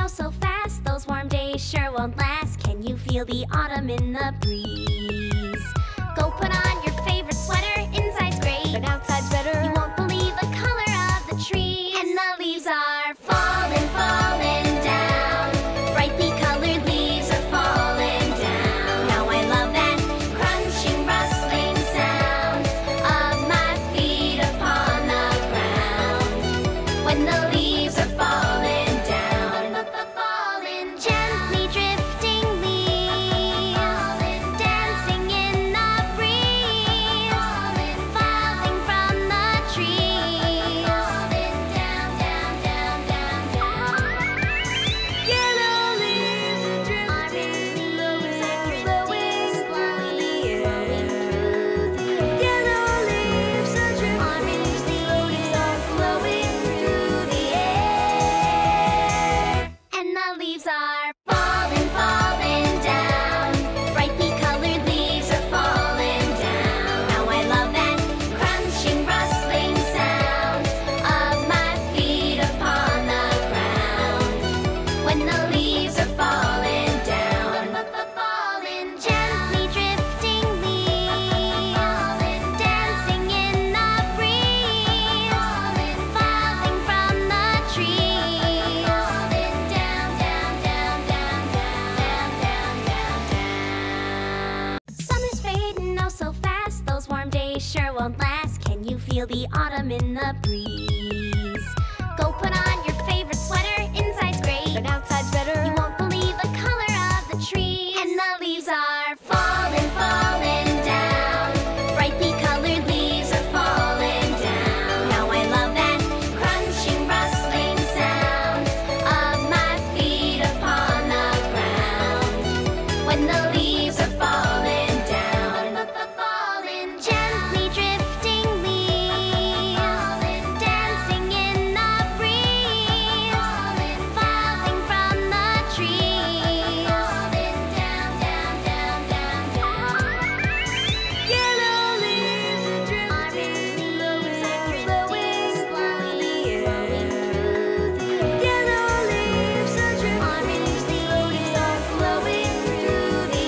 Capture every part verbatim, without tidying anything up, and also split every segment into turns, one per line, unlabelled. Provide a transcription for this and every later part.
oh so fast. Those warm days sure won't last. Can you feel the autumn in the breeze? Go put on your favorite sweater. Inside's great, but outside's better. You won't believe the color of the trees. And the leaves are falling, falling down. Brightly colored leaves are falling down. Now I love that crunching, rustling sound of my feet upon the ground. When the leaves are falling down, falling, gently drifting leaves, dancing in the breeze, falling from the trees, down, down, down, down, down. Yellow leaves are drifting, leaves are flowing through the air. Yellow leaves are drifting, leaves are flowing through the air. And the leaves are falling, falling down. Brightly colored leaves are falling down. Now I love that crunching, rustling sound of my feet upon the ground. When the leaves are falling down, falling, gently drifting leaves, dancing in the breeze, falling from the trees, down, down, down, down, down, down, down, down. Summer's fading oh so fast. Those warm days sure won't last. Can you feel the autumn in the breeze? Go put on your favorite sweater. Inside's great, but outside's better. You won't believe the color of the trees. And the leaves are falling, falling down. Brightly colored leaves are falling down. Now I love that crunching, rustling sound of my feet upon the ground. When the leaves are falling down, falling, gently drifting leaves, dancing in the breeze, falling from the trees, down, down, down, down, down. Yellow leaves are drifting, leaves are flowing through the air. Yellow leaves are drifting, leaves are flowing through the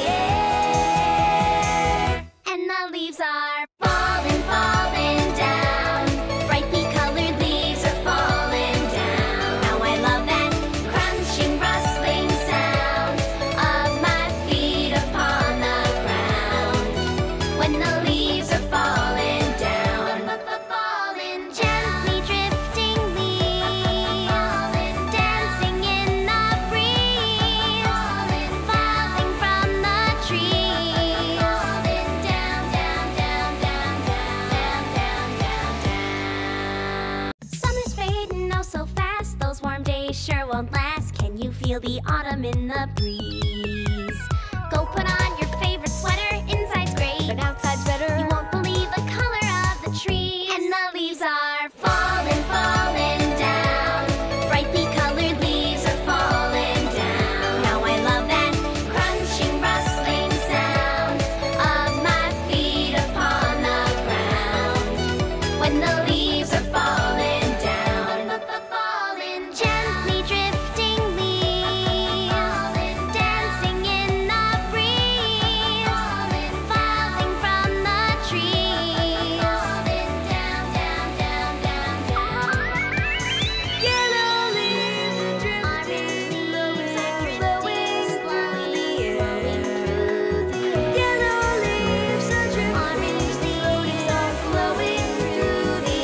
air. And the leaves are falling, falling down. Brightly colored leaves are falling down. Now I love that crunching, rustling sound of my feet upon the ground. When the leaves are falling down, falling, gently drifting leaves, dancing in the breeze, falling from the trees, down, down, down, down, down, down, down, down. Summer's fading oh so fast. Those warm days sure won't last. Can you feel the autumn in the breeze? Go put on your favorite sweater. Inside's great, but outside's better. You won't believe the color of the trees. And the leaves are falling, falling down. Brightly colored leaves are falling down. Now I love that crunching, rustling sound of my feet upon the ground. When the leaves are falling down, falling, gently drifting leaves, dancing in the breeze, falling from the trees, down, down, down, down, down. Yellow leaves are drifting, leaves are flowing through the air. Yellow leaves are drifting, leaves are flowing through the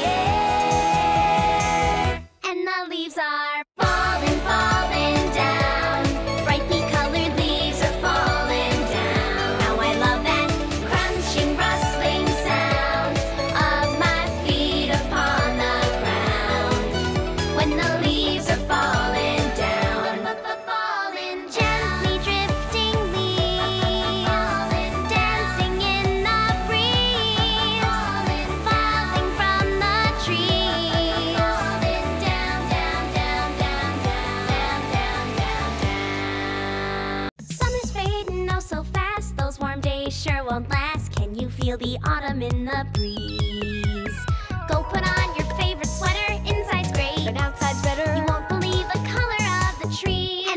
air. And the leaves are falling, falling down. Brightly colored leaves are falling down. Now I love that crunching, rustling sound of my feet upon the ground. When the leaves are falling down, falling, gently drifting leaves, dancing in the breeze, falling from the trees, down, down, down, down, down, down, down, down. Summer's fading oh so fast. Those warm days sure won't last. Can you feel the autumn in the breeze? Go put on your favorite sweater. Inside's great, but outside's better. You won't believe the color of the trees.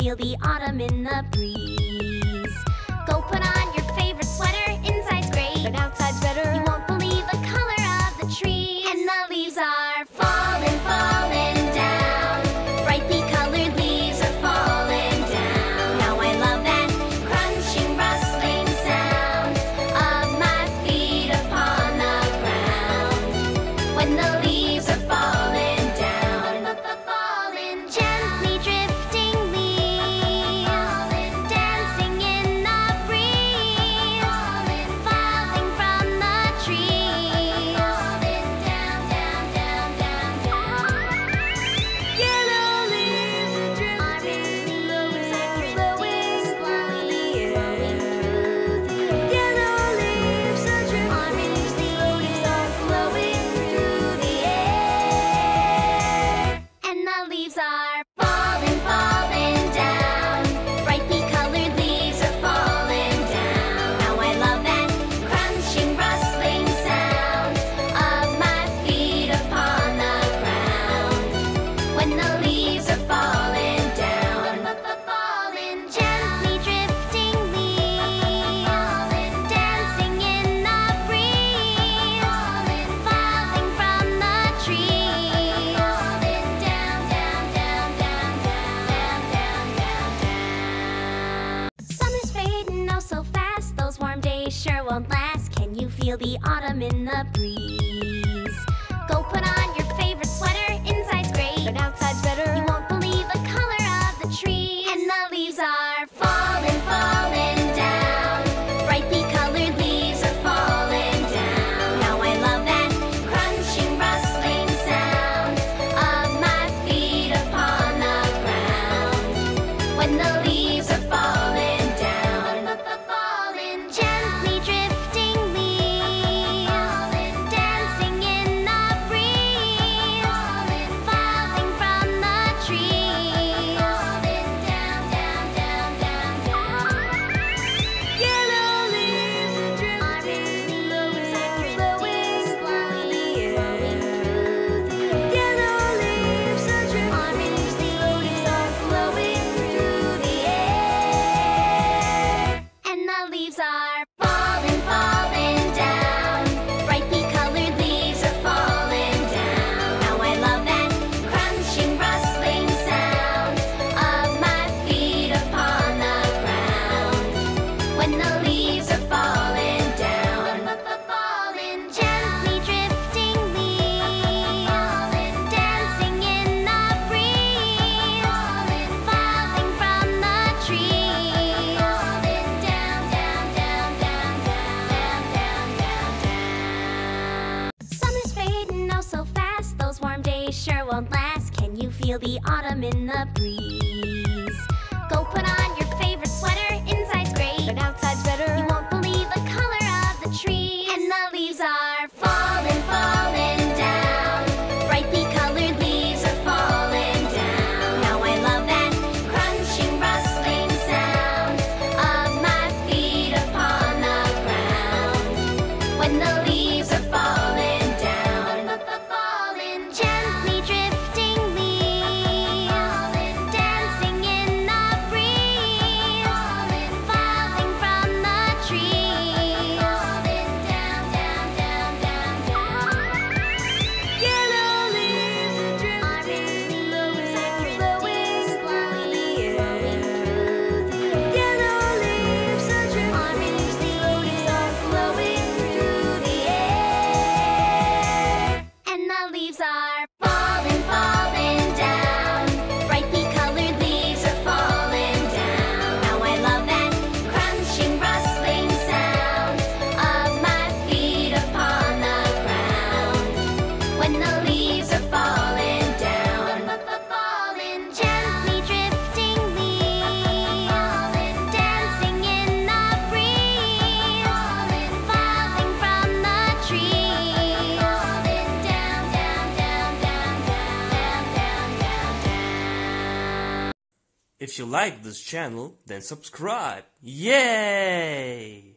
feel the autumn in the breeze. Go put on your favorite sweater, inside's great, but outside's better. You won't believe the color of the trees, and the leaves are falling, falling down. Brightly colored leaves are falling down. Now I love that crunching, rustling sound of my feet upon the ground. When the leaves are falling down, falling, gently drifting leaves, dancing in the breeze, falling from the trees, down, down, down, down, down. Yellow leaves are drifting, leaves are flowing through the air. Yellow leaves are drifting, orange leaves are flowing through the air. And the leaves are falling, falling down. Brightly colored leaves are falling down. Now I love that crunching, rustling sound of my feet upon the ground. When the leaves are falling down, falling, gently drifting leaves, dancing in the breeze, falling from the trees, down, down, down, down, down, down, down, down. Summer's fading oh so fast, those warm days sure won't last. Can you feel the autumn in the breeze? Go put on your favorite sweater, inside's great, but outside's better. You won't believe the color of the trees, and the leaves are falling, falling down. Brightly colored leaves are falling down. Now I love that crunching, rustling sound of my feet upon the ground. When the leaves are falling down, falling, gently drifting leaves, dancing in the breeze, falling from the trees, down, down, down, down, down. Yellow leaves are drifting, leaves are flowing through the air. Yellow leaves are drifting, orange leaves are flowing through the air. And the leaves are falling, falling down. Brightly colored leaves are falling down. Now I love that crunching, rustling sound of my feet upon the ground. When the leaves are falling down, falling, gently drifting leaves, dancing in the breeze, falling from the trees, down, down, down, down, down, down, down, down. Summer's fading oh so fast, those warm days sure won't last. Can you feel the autumn in the breeze? Go put on your favorite sweater, inside's great, but outside's better. You won't believe the color of the trees, and the leaves are falling, falling down. Brightly colored leaves are falling down. Now I love that crunching, rustling sound of my feet upon the ground. When the leaves are falling down, falling, gently drifting leaves, dancing in the breeze, falling from the trees, down, down, down, down, down. Yellow leaves are drifting, leaves are flowing through the air. Yellow leaves are drifting, orange leaves are flowing through the air. And the leaves are falling, falling down. Brightly colored leaves are falling down. Now I love that crunching, rustling sound of my feet upon the ground. When the leaves are falling down, falling, gently drifting leaves, dancing in the breeze, falling from the trees, down, down, down, down, down, down, down, down.
If you like this channel, then subscribe. Yay!